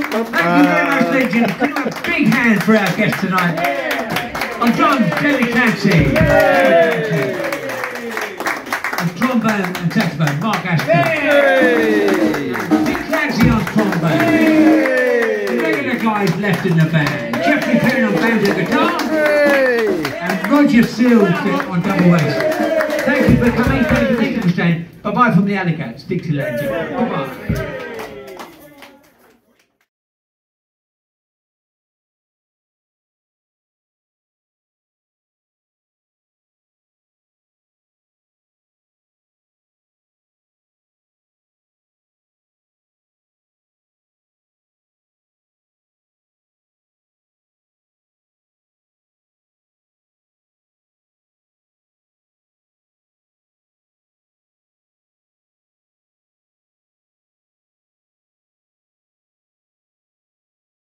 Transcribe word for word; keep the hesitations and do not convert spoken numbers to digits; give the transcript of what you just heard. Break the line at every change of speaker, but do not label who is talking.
Thank you very much, legends. Give them a big hand for our guest tonight. On drums, Jamie Clancy. On trombone and saxophone, Mark Ashton. Dick Clancy on trombone. The regular guys left in the band. Jeffrey Perrin on banjo guitar. And Roger Seals on double bass. Thank you for coming. Thank you for staying. Bye bye from the Alley Cats. Dixieland. Bye bye.